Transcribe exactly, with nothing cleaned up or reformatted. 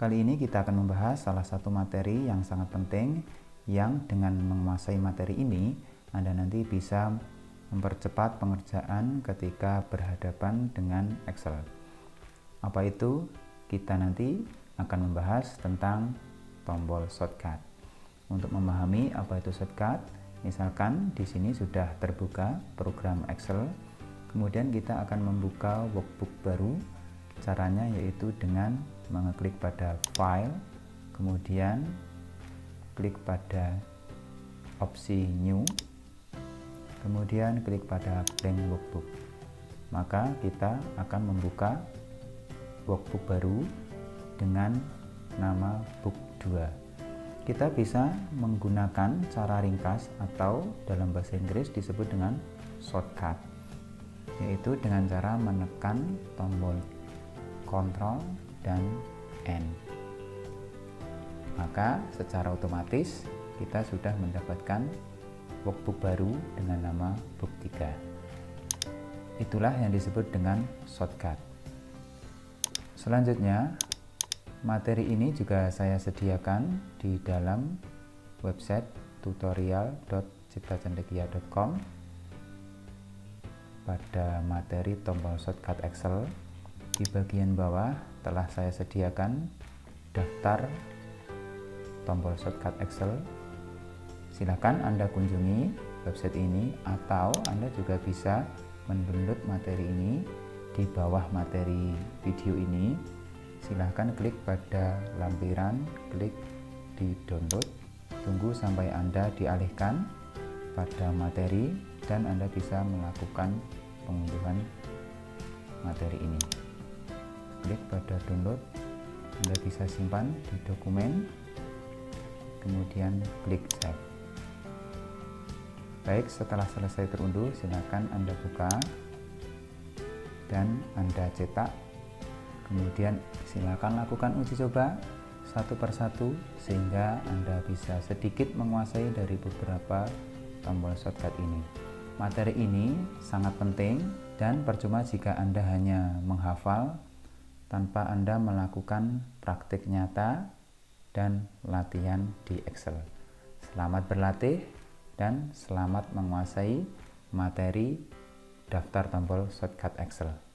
Kali ini kita akan membahas salah satu materi yang sangat penting, yang dengan menguasai materi ini Anda nanti bisa mempercepat pengerjaan ketika berhadapan dengan Excel. Apa itu? Kita nanti akan membahas tentang tombol shortcut. Untuk memahami apa itu shortcut, misalkan di sini sudah terbuka program Excel, kemudian kita akan membuka workbook baru. Caranya yaitu dengan mengeklik pada file, kemudian klik pada opsi new, kemudian klik pada blank workbook. Maka kita akan membuka workbook baru dengan nama book dua. Kita bisa menggunakan cara ringkas atau dalam bahasa Inggris disebut dengan shortcut, yaitu dengan cara menekan tombol Ctrl dan N. Maka secara otomatis kita sudah mendapatkan workbook baru dengan nama book tiga. Itulah yang disebut dengan shortcut. Selanjutnya, materi ini juga saya sediakan di dalam website tutorial dot cipta cendekia dot com pada materi tombol shortcut Excel. Di bagian bawah telah saya sediakan daftar tombol shortcut Excel. Silakan Anda kunjungi website ini, atau Anda juga bisa mendownload materi ini di bawah materi video ini. Silahkan klik pada lampiran, klik di download, tunggu sampai Anda dialihkan pada materi dan Anda bisa melakukan pengunduhan materi ini. Klik pada download, Anda bisa simpan di dokumen, kemudian klik save. Baik, setelah selesai terunduh, silakan Anda buka dan Anda cetak. Kemudian silakan lakukan uji coba satu persatu sehingga Anda bisa sedikit menguasai dari beberapa tombol shortcut ini. Materi ini sangat penting dan percuma jika Anda hanya menghafal tanpa Anda melakukan praktik nyata dan latihan di Excel. Selamat berlatih dan selamat menguasai materi daftar tombol shortcut Excel.